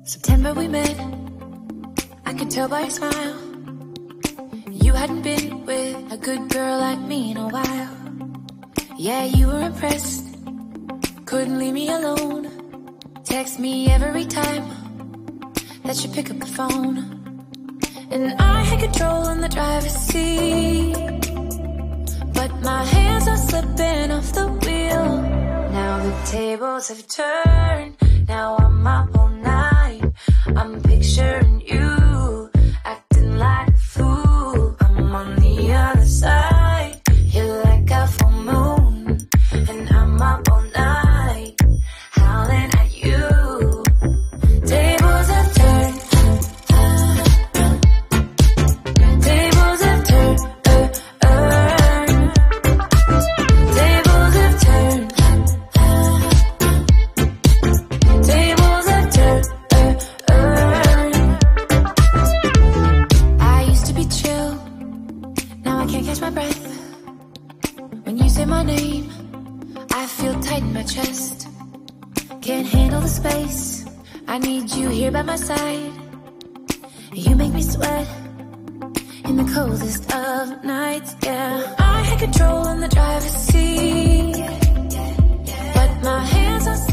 September we met, I could tell by your smile. You hadn't been with a good girl like me in a while. Yeah, you were impressed, couldn't leave me alone. Text me every time that you pick up the phone. And I had control in the driver's seat, but my hands are slipping off the wheel. Now the tables have turned, now I'm up all night. I'm picturing you, acting like a fool. I'm on the other side, you're like a full moon, and I'm up all night, howling at you. Tables have turned, tables have turned, tables have turned, tables have turned. I used to be chill, now I can't catch my breath. When you say my name, I feel tight in my chest. Can't handle the space, I need you here by my side. You make me sweat in the coldest of nights, yeah. I had control in the driver's seat, but my hands are